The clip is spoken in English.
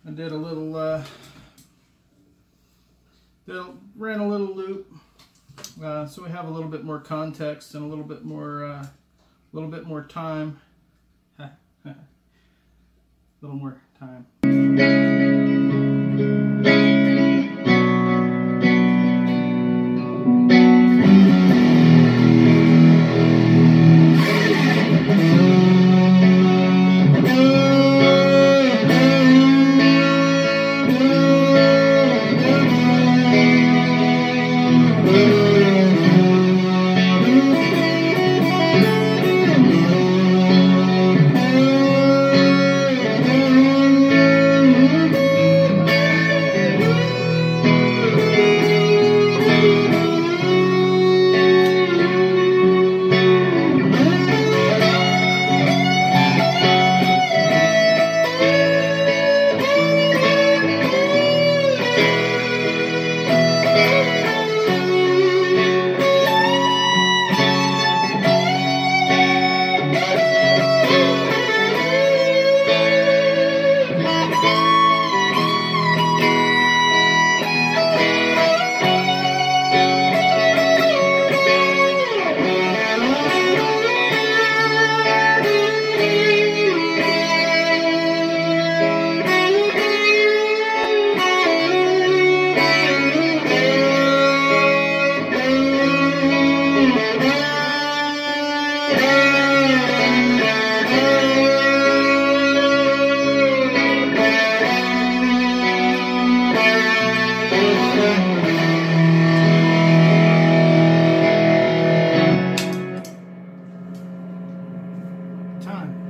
I did a little, ran a little loop, so we have a little bit more context and a little bit more time. A little more time. Time.